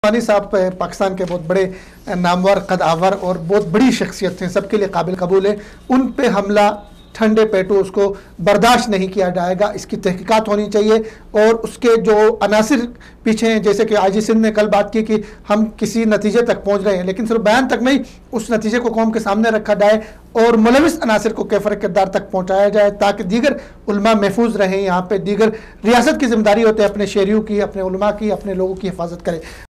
पानी साहब पाकिस्तान के बहुत बड़े नामवर कदावर और बहुत बड़ी शख्सियत थे, सबके लिए काबिल कबूल है। उन पे हमला ठंडे पेटों उसको बर्दाश्त नहीं किया जाएगा, इसकी तहकीकात होनी चाहिए और उसके जो अनासिर पीछे हैं, जैसे कि आजी सिंध ने कल बात की कि हम किसी नतीजे तक पहुंच रहे हैं, लेकिन सिर्फ बयान तक नहीं, उस नतीजे को कौम के सामने रखा जाए और मुलविस अनासिर को कैफर किरदार तक पहुंचाया जाए ताकि दीगर उलमा महफूज रहें। यहाँ पे दीगर रियासत की जिम्मेदारी होती है अपने शहरियों की, अपने उलमा की, अपने लोगों की हिफाजत करें।